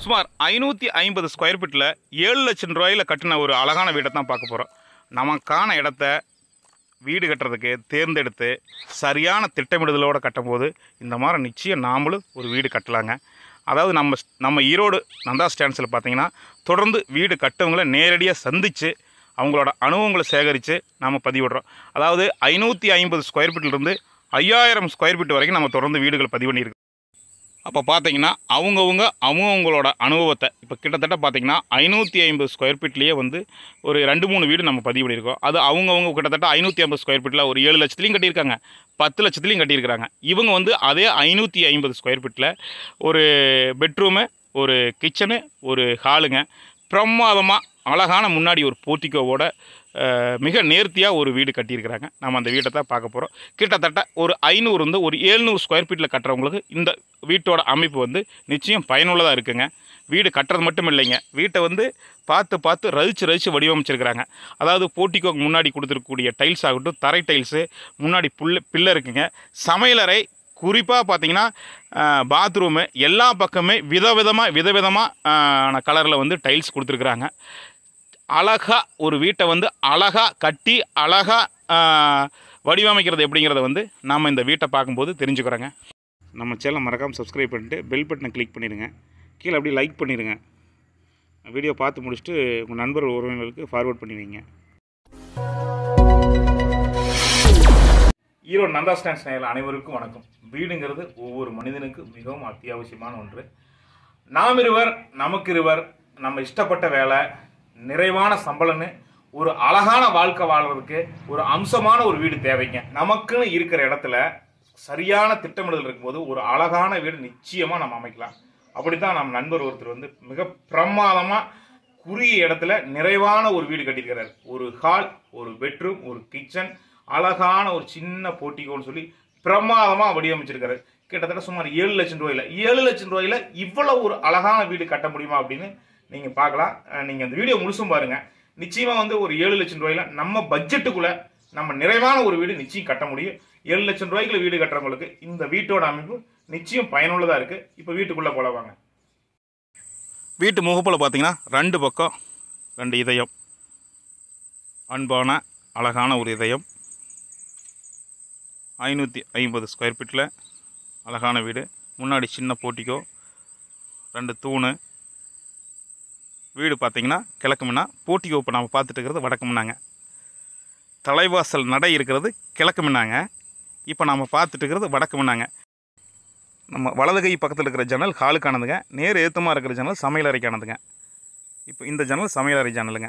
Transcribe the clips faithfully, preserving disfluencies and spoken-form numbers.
சுமார் ஐநூற்றி ஐம்பது ஸ்கொயர் ஃபீட்டில் ஏழு லட்சம் ரூபாயில் கட்டின ஒரு அழகான வீடை தான் பார்க்க போகிறோம். நமக்கான இடத்த வீடு கட்டுறதுக்கு தேர்ந்தெடுத்து சரியான திட்டமிடுதலோடு கட்டும்போது இந்த மாதிரி நிச்சயம் நாமளும் ஒரு வீடு கட்டலாங்க. அதாவது நம்ம நம்ம ஈரோடு நந்தா ஸ்டாண்ட்ஸில் பார்த்தீங்கன்னா தொடர்ந்து வீடு கட்டவங்களை நேரடியாக சந்தித்து அவங்களோட அனுபவங்களை சேகரித்து நாம் பதிவிடுறோம். அதாவது ஐநூற்றி ஐம்பது ஸ்கொயர் ஃபீட்லேருந்து ஐயாயிரம் ஸ்கொயர் ஃபீட் வரைக்கும் நம்ம தொடர்ந்து வீடுகள் பதிவு பண்ணியிருக்கோம். அப்போ பார்த்தீங்கன்னா அவங்கவுங்க அவங்கவுங்களோட அனுபவத்தை இப்போ கிட்டத்தட்ட பார்த்திங்கன்னா ஐநூற்றி ஐம்பது ஸ்கொயர் ஃபீட்லேயே வந்து ஒரு ரெண்டு மூணு வீடு நம்ம பதிவு பண்ணியிருக்கோம். அது அவங்கவுங்க கிட்டத்தட்ட ஐநூற்றி ஐம்பது ஸ்கொயர் ஃபீட்டில் ஒரு ஏழு லட்சத்துலையும் கட்டியிருக்காங்க, பத்து லட்சத்துலையும் கட்டியிருக்கிறாங்க. இவங்க வந்து அதே ஐநூற்றி ஐம்பது ஸ்கொயர் ஃபீட்டில் ஒரு பெட்ரூமு, ஒரு கிச்சனு, ஒரு ஹாலுங்க, பிரமாதமாக அழகான முன்னாடி ஒரு போர்ட்டிகோவோட மிக நேர்த்தியாக ஒரு வீடு கட்டியிருக்கிறாங்க. நம்ம அந்த வீட்டை தான் பார்க்க போகிறோம். கிட்டத்தட்ட ஒரு ஐநூறு இருந்து ஒரு ஏழ்நூறு ஸ்கொயர் ஃபீட்டில் கட்டுறவங்களுக்கு இந்த வீட்டோட அமைப்பு வந்து நிச்சயம் பயனுள்ளதாக இருக்குங்க. வீடு கட்டுறது மட்டும் இல்லைங்க, வீட்டை வந்து பார்த்து பார்த்து ரசித்து ரசித்து வடிவமைச்சிருக்கிறாங்க. அதாவது போர்ட்டிகோக்கு முன்னாடி கொடுத்துருக்கக்கூடிய டைல்ஸ் ஆகட்டும், தரை டைல்ஸு, முன்னாடி புல் பில்லை இருக்குங்க, சமையலறை, குறிப்பாக பார்த்தீங்கன்னா பாத்ரூமு, எல்லா பக்கமே விதவிதமாக விதவிதமான கலரில் வந்து டைல்ஸ் கொடுத்துருக்குறாங்க. அழகாக ஒரு வீட்டை வந்து அழகாக கட்டி அழகாக வடிவமைக்கிறது எப்படிங்கிறத வந்து நாம் இந்த வீட்டை பார்க்கும்போது தெரிஞ்சுக்கிறோங்க. நம்ம சேனலை மறக்காமல் சப்ஸ்கிரைப் பண்ணிட்டு பெல் பட்டனை கிளிக் பண்ணிடுங்க. கீழே அப்படியே லைக் பண்ணிடுங்க. வீடியோ பார்த்து முடிச்சுட்டு உங்கள் நண்பர் உறவினர்களுக்கு ஃபார்வர்ட் பண்ணி வைங்க. ஈரோடு நந்தா ஸ்டாண்ட்ஸ் நேயர்கள் அனைவருக்கும் வணக்கம். வீடுங்கிறது ஒவ்வொரு மனிதனுக்கு மிகவும் அத்தியாவசியமான ஒன்று. நாம் இருவர் நமக்கு இருவர், நம்ம இஷ்டப்பட்ட வேலை, நிறைவான சம்பளம்னு ஒரு அழகான வாழ்க்கை வாழ்றதுக்கு ஒரு அம்சமான ஒரு வீடு தேவைங்க. நமக்குன்னு இருக்கிற இடத்துல சரியான திட்டமிடுதல் இருக்கும்போது ஒரு அழகான வீடு நிச்சயமாக நம்ம அமைக்கலாம். அப்படித்தான் நம்ம நண்பர் ஒருத்தர் வந்து மிக பிரமாதமாக குறுகிய இடத்துல நிறைவான ஒரு வீடு கட்டியிருக்கிறார். ஒரு ஹால், ஒரு பெட்ரூம், ஒரு கிச்சன், அழகான ஒரு சின்ன போர்ட்டிகோன்னு சொல்லி பிரமாதமாக வடிவமைச்சிருக்காரு. கிட்டத்தட்ட சுமார் ஏழு லட்சம் ரூபாயில் ஏழு லட்சம் ரூபாயில் இவ்வளவு ஒரு அழகான வீடு கட்ட முடியுமா அப்படின்னு நீங்கள் பார்க்கலாம். நீங்கள் அந்த வீடியோ முழுசும் பாருங்கள். நிச்சயமாக வந்து ஒரு ஏழு லட்சம் ரூபாயில் நம்ம பட்ஜெட்டுக்குள்ளே நம்ம நிறைவான ஒரு வீடு நிச்சயம் கட்ட முடியும். ஏழு லட்சம் ரூபாய்க்குள்ள வீடு கட்டுறவங்களுக்கு இந்த வீட்டோட அமைப்பு நிச்சயம் பயனுள்ளதாக இருக்குது. இப்போ வீட்டுக்குள்ளே போல வாங்க. வீட்டு முகப்பில் பார்த்தீங்கன்னா ரெண்டு பக்கம் ரெண்டு இதயம், அன்பான அழகான ஒரு இதயம். ஐநூற்றி ஐம்பது ஸ்கொயர் ஃபீட்டில் அழகான வீடு. முன்னாடி சின்ன போர்ட்டிகோ, ரெண்டு தூணு. வீடு பார்த்திங்கன்னா கிழக்கு முன்னா, போர்ட்டிகோ இப்போ நம்ம பார்த்துட்டு இருக்கிறது வடக்கு முன்னாங்க. தலைவாசல் நடை இருக்கிறது கிழக்கு முன்னாங்க. இப்போ நம்ம பார்த்துட்டு இருக்கிறது வடக்கு முன்னாங்க. நம்ம வலது கை பக்கத்தில் இருக்கிற ஜன்னல் ஹாலுக்கானதுங்க. நேர் ஏத்தமாக இருக்கிற ஜன்னல் சமையலறைக்கானதுங்க. இப்போ இந்த ஜன்னல் சமையலறை ஜன்னலுங்க.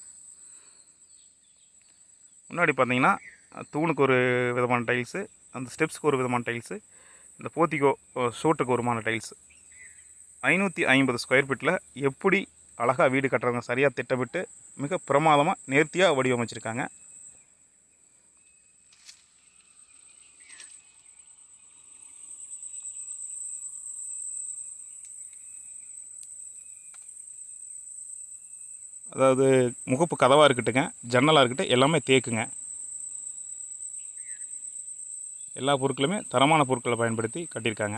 முன்னாடி பார்த்திங்கன்னா தூணுக்கு ஒரு விதமான டைல்ஸு, அந்த ஸ்டெப்ஸுக்கு ஒரு விதமான டைல்ஸு, இந்த போர்ட்டிகோ ஷூட்டுக்கு ஒருமான டைல்ஸு. ஐநூற்றி ஐம்பது ஸ்கொயர் ஃபீட்டில் எப்படி அழகாக வீடு கட்டுறவங்க சரியாக திட்டமிட்டு மிக பிரமாதமாக நேர்த்தியாக வடிவமைச்சிருக்காங்க. அதாவது முகப்பு கதவாக இருக்கட்டுங்க, ஜன்னலாக இருக்கட்டும், எல்லாமே தேக்குங்க. எல்லா பொருட்களுமே தரமான பொருட்களை பயன்படுத்தி கட்டியிருக்காங்க.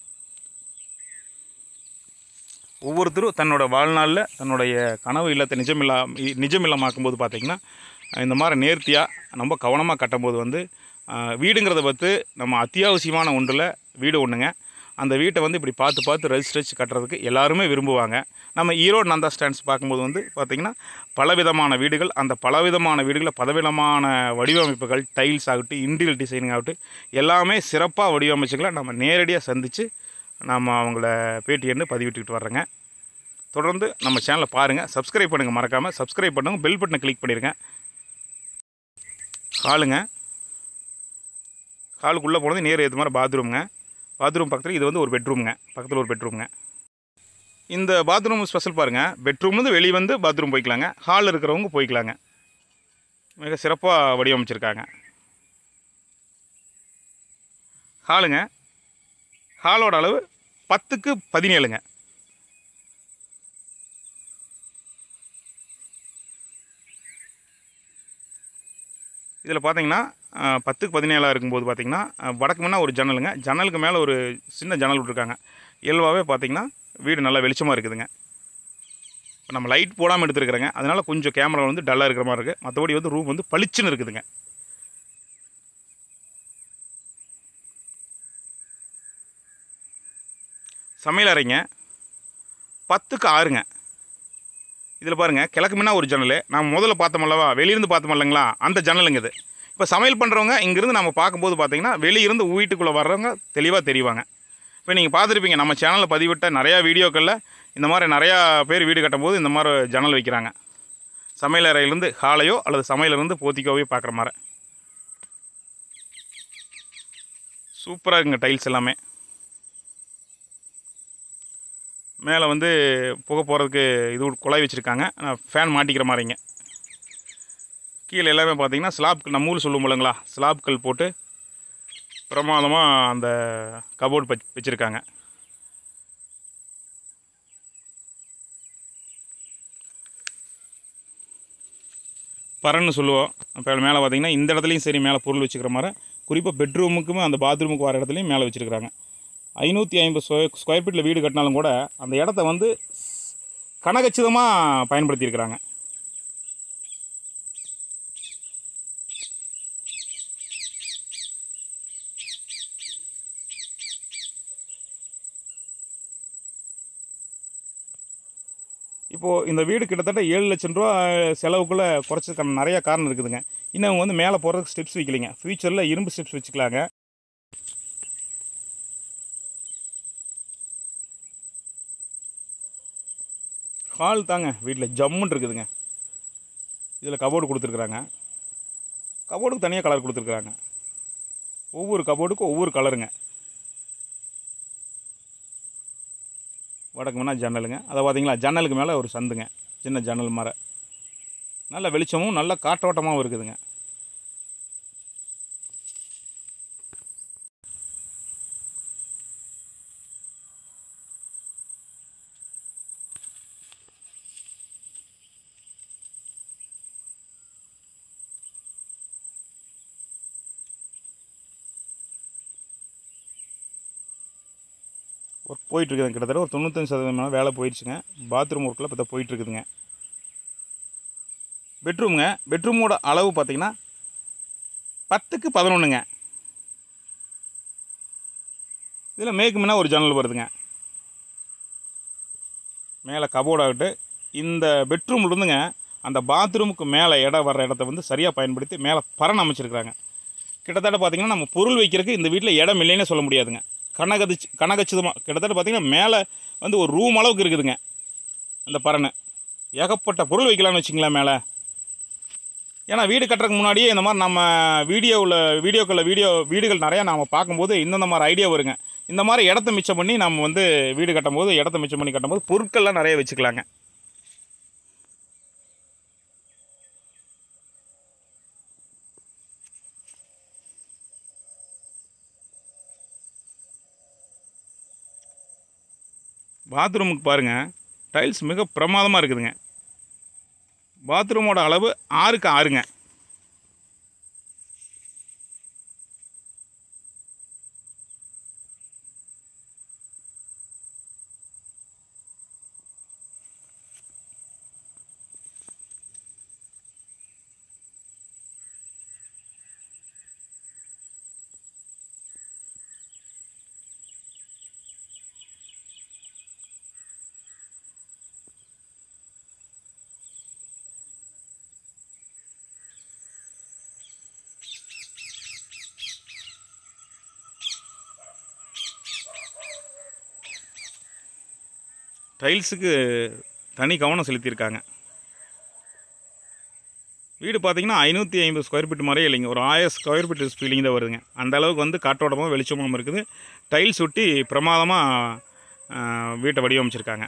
ஒவ்வொருத்தரும் தன்னோட வாழ்நாளில் தன்னுடைய கனவு இல்லத்தை நிஜமில்லா நிஜமில்லமாக்கும்போது பார்த்திங்கன்னா இந்த மாதிரி நேர்த்தியாக ரொம்ப கவனமாக கட்டும்போது வந்து வீடுங்கிறத பார்த்து நம்ம அத்தியாவசியமான ஒன்றில் வீடு ஒன்றுங்க. அந்த வீட்டை வந்து இப்படி பார்த்து பார்த்து ரசிச்சு ரசிச்சு கட்டுறதுக்கு எல்லாருமே விரும்புவாங்க. நம்ம ஈரோடு நந்தா ஸ்டாண்ட்ஸ் பார்க்கும்போது வந்து பார்த்திங்கன்னா பலவிதமான வீடுகள், அந்த பலவிதமான வீடுகளில் பலவிதமான வடிவமைப்புகள், டைல்ஸ் ஆகட்டும், இன்டீரியர் டிசைனிங் ஆகட்டும், எல்லாமே சிறப்பாக வடிவமைச்சுக்கலாம். நம்ம நேரடியாக சந்தித்து நாம் அவங்கள பேட்டி என்று பதிவிட்டுக்கிட்டு வர்றேங்க. தொடர்ந்து நம்ம சேனலை பாருங்கள், சப்ஸ்கிரைப் பண்ணுங்கள், மறக்காமல் சப்ஸ்கிரைப் பண்ணுங்கள், பெல் பட்டனை கிளிக் பண்ணிடுங்க. ஹாலுங்க, ஹாலுக்குள்ளே போனது நேர் ஏற்ற மாதிரி பாத்ரூமுங்க. பாத்ரூம் பக்கத்தில் இது வந்து ஒரு பெட்ரூமுங்க, பக்கத்தில் ஒரு பெட்ரூமுங்க. இந்த பாத்ரூம் ஸ்பெஷல் பாருங்கள், பெட்ரூம்லேருந்து வெளியே வந்து பாத்ரூம் போய்க்கலாங்க, ஹாலில் இருக்கிறவங்க போய்க்கலாங்க. மிக சிறப்பாக வடிவமைச்சிருக்காங்க. ஹாலுங்க, ஹாலோட அளவு பத்துக்கு பதினேழுங்க. இதில் பார்த்தீங்கன்னா பத்துக்கு பதினேழாக இருக்கும்போது பார்த்தீங்கன்னா வடக்கு முன்னா ஒரு ஜன்னலுங்க, ஜன்னலுக்கு மேலே ஒரு சின்ன ஜன்னல் விட்ருக்காங்க. இயல்பாகவே பார்த்தீங்கன்னா வீடு நல்லா வெளிச்சமாக இருக்குதுங்க. இப்போ நம்ம லைட் போடாமல் எடுத்துருக்குறேங்க, அதனால் கொஞ்சம் கேமரா வந்து டல்லாக இருக்கிற மாதிரி இருக்குது. மற்றபடி வந்து ரூம் வந்து பளிச்சுன்னு இருக்குதுங்க. சமையல் அறைங்க பத்துக்கு ஆறுங்க. இதில் பாருங்கள், கிழக்கு முன்னா ஒரு ஜன்னல், நான் முதல்ல பார்த்தோமல்லவா வெளியிருந்து பார்த்தோம் இல்லைங்களா, அந்த ஜன்னலுங்க இது. இப்போ சமையல் பண்ணுறவங்க இங்கேருந்து நம்ம பார்க்கும்போது பார்த்தீங்கன்னா வெளியிருந்து வீட்டுக்குள்ளே வர்றவங்க தெளிவாக தெரிவாங்க. இப்போ நீங்கள் பார்த்துருப்பீங்க, நம்ம சேனலில் பதிவிட்ட நிறையா வீடியோக்களில் இந்த மாதிரி நிறையா பேர் வீடு கட்டும்போது இந்த மாதிரி ஜன்னல் வைக்கிறாங்க. சமையல் அறையிலேருந்து ஹாலையோ அல்லது சமையலிருந்து போத்திக்கோவே பார்க்குற மாதிரி சூப்பராக இருக்குங்க. டைல்ஸ் எல்லாமே மேலே வந்து புகை போகிறதுக்கு இது குழாய் வச்சுருக்காங்க, ஃபேன் மாட்டிக்கிற மாதிரிங்க. கீழே எல்லாமே பார்த்தீங்கன்னா ஸ்லாப், நம்ம ஊர் சொல்லுவோம் இல்லைங்களா, ஸ்லாப்கள் போட்டு பிரமாதமாக அந்த கபோர்டு வச் வச்சுருக்காங்க. பரன்னு சொல்லுவோம். இப்போ மேலே பார்த்தீங்கன்னா இந்த இடத்துலையும் சரி, மேலே பொருள் வச்சுக்கிற மாதிரி, குறிப்பாக பெட்ரூமுக்குமே அந்த பாத்ரூமுக்கு வர இடத்துலையும் மேலே வச்சுருக்காங்க. ஐநூற்றி ஐம்பது ஸ்கொயர் ஸ்கொயர் ஃபீட்டில் வீடு கட்டினாலும் கூட அந்த இடத்த வந்து கனகச்சிதமாக பயன்படுத்தியிருக்கிறாங்க. இப்போது இந்த வீடு கிட்டத்தட்ட ஏழு லட்சம் ரூபா செலவுக்குள்ளே குறைச்சதுக்கான நிறையா காரணம் இருக்குதுங்க. இன்னும் அவங்க வந்து மேலே போகிறதுக்கு ஸ்டெப்ஸ் வைக்கலைங்க. ஃப்யூச்சரில் இரும்பு ஸ்டெப்ஸ் வச்சுக்கலாங்க. ஹால் தாங்க வீட்டில் ஜம்முன்னு இருக்குதுங்க. இதில் கபோர்டு கொடுத்துருக்குறாங்க. கபோர்டுக்கு தனியாக கலர் கொடுத்துருக்குறாங்க. ஒவ்வொரு கபோர்டுக்கும் ஒவ்வொரு கலருங்க. வடக்கு முன்னா ஜன்னலுங்க. அதை பார்த்தீங்களா, ஜன்னலுக்கு மேலே ஒரு சந்துங்க, சின்ன ஜன்னல் மாதிரி. நல்ல வெளிச்சமும் நல்ல காற்றோட்டமாகவும் இருக்குதுங்க. ஒர்க் போயிட்டுருக்குதுங்க. கிட்டத்தட்ட ஒரு தொண்ணூத்தஞ்சு சதவீதமான வேலை போயிடுச்சுங்க. பாத்ரூம் ஒர்க்கில் இப்போ தான் போயிட்டுருக்குதுங்க. பெட்ரூமுங்க, பெட்ரூமோட அளவு பார்த்திங்கன்னா பத்துக்கு பதினொன்றுங்க. இதில் மேற்கு முன்னா ஒரு ஜன்னல் வருதுங்க. மேலே கபோர்ட் ஆகட்டு. இந்த பெட்ரூம்லேருந்துங்க அந்த பாத்ரூமுக்கு மேலே இடம் வர்ற இடத்த வந்து சரியாக பயன்படுத்தி மேலே பரண் அமைச்சிருக்கிறாங்க. கிட்டத்தட்ட பார்த்திங்கன்னா நம்ம பொருள் வைக்கிறதுக்கு இந்த வீட்டில் இடம் இல்லைன்னு சொல்ல முடியாதுங்க. கனகதிச்சு கனகச்சிதமாக கிட்டத்தட்ட பார்த்திங்கன்னா மேலே வந்து ஒரு ரூம் அளவுக்கு இருக்குதுங்க அந்த பரணு. ஏகப்பட்ட பொருள் வைக்கலாம்னு வச்சிங்களேன் மேலே. ஏன்னா வீடு கட்டுறதுக்கு முன்னாடியே இந்த மாதிரி நம்ம வீடியோவில் வீடியோக்களில் வீடியோ வீடுகள் நிறையா நாம் பார்க்கும்போது இந்தந்த மாதிரி ஐடியா வருங்க. இந்த மாதிரி இடத்த மிச்சம் பண்ணி நம்ம வந்து வீடு கட்டும்போது இடத்த மிச்சம் பண்ணி கட்டும்போது பொருட்கள்லாம் நிறைய வச்சுக்கலாங்க. பாத்ரூமுக்கு பாருங்கள், டைல்ஸ் மிக பிரமாதமாக இருக்குதுங்க. பாத்ரூமோட அளவு ஆறுக்கு ஆறுங்க. டைல்ஸுக்கு தனி கவனம் செலுத்தியிருக்காங்க. வீடு பார்த்திங்கன்னா ஐநூற்றி ஐம்பது ஸ்கொயர் ஃபீட் மாதிரியே இல்லைங்க, ஒரு ஆயிரம் ஸ்கொயர் ஃபீட் ஃபீலிங் தான் வருதுங்க. அந்த அளவுக்கு வந்து காற்றோட்டமாக வெளிச்சமாகவும் இருக்குது. டைல்ஸ் ஒட்டி பிரமாதமாக வீட்டை வடிவமைச்சிருக்காங்க.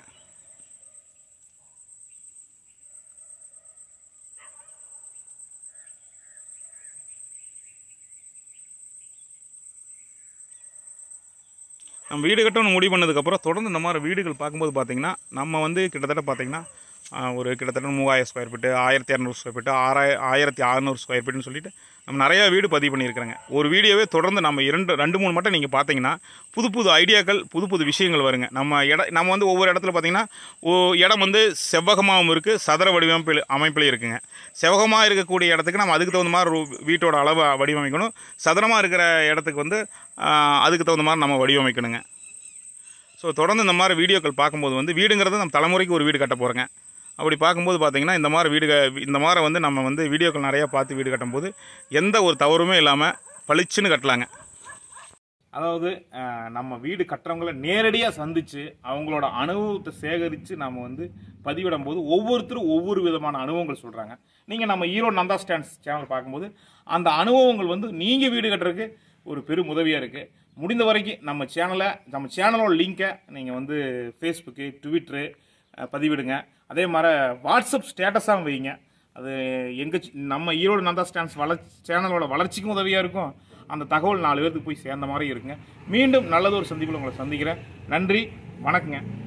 நம்ம வீடு கட்டணும்னு முடிவு பண்ணதுக்கப்புறம் தொடர்ந்து இந்த மாதிரி வீடுகள் பார்க்கும்போது பார்த்திங்கன்னா நம்ம வந்து கிட்டத்தட்ட பார்த்திங்கன்னா ஒரு கிட்டத்தட்ட மூவாயிரம் ஸ்கொயர் ஃபீட்டு, ஆயிரத்தி இரநூறு ஸ்கொயர் ஃபீட்டு, ஆறாய ஆயிரத்தி அறநூறு ஸ்கொயர் ஃபீட்டுன்னு சொல்லிட்டு நம்ம நிறையா வீடு பதிவு பண்ணியிருக்கிறேங்க. ஒரு வீடியோவே தொடர்ந்து நம்ம இரண்டு ரெண்டு மூணு மட்டும் நீங்கள் பார்த்தீங்கன்னா புது புது ஐடியாக்கள், புது புது விஷயங்கள் வருங்க. நம்ம இட நம்ம வந்து ஒவ்வொரு இடத்துல பார்த்திங்கன்னா ஓ இடம் வந்து செவ்வகமாகவும் இருக்குது, சதுர வடிவமைப்பில் அமைப்பிலையும் இருக்குங்க. செவ்வகமாக இருக்கக்கூடிய இடத்துக்கு நம்ம அதுக்கு தகுந்த மாதிரி வீட்டோட அளவை வடிவமைக்கணும். சதுரமாக இருக்கிற இடத்துக்கு வந்து அதுக்கு தகுந்த மாதிரி நம்ம வடிவமைக்கணுங்க. ஸோ தொடர்ந்து இந்த மாதிரி வீடியோக்கள் பார்க்கும்போது வந்து வீடுங்கிறது நம்ம தலைமுறைக்கு ஒரு வீடு கட்ட போகிறோங்க. அப்படி பார்க்கும்போது பார்த்திங்கன்னா இந்த மாதிரி வீடு இந்த மாதிரி வந்து நம்ம வந்து வீடியோக்கள் நிறையா பார்த்து வீடு கட்டும்போது எந்த ஒரு தவறுமே இல்லாமல் பளிச்சுன்னு கட்டலாங்க. அதாவது நம்ம வீடு கட்டுறவங்கள நேரடியாக சந்தித்து அவங்களோட அனுபவத்தை சேகரித்து நம்ம வந்து பதிவிடும் போது ஒவ்வொருத்தரும் ஒவ்வொரு விதமான அனுபவங்கள் சொல்கிறாங்க. நீங்கள் நம்ம ஈரோடு நந்தா ஸ்டாண்ட்ஸ் சேனல் பார்க்கும்போது அந்த அனுபவங்கள் வந்து நீங்கள் வீடு கட்டுறதுக்கு ஒரு பெரும் உதவியாக இருக்குது. முடிந்த வரைக்கும் நம்ம சேனலை நம்ம சேனலோட லிங்கை நீங்கள் வந்து ஃபேஸ்புக்கு, ட்விட்டரு பதிவிடுங்க. அதே மாதிரி வாட்ஸ்அப் ஸ்டேட்டஸாக வைங்க. அது எங்கள் நம்ம ஈரோடு நந்தா ஸ்டாண்ட்ஸ் வளர்ச்சி சேனலோட வளர்ச்சிக்கும் உதவியாக இருக்கும். அந்த தகவல் நாலு பேருக்கு போய் சேர்ந்த மாதிரி இருக்குங்க. மீண்டும் நல்லதொரு சந்திப்பில் உங்களை சந்திக்கிறேன். நன்றி, வணக்கங்க.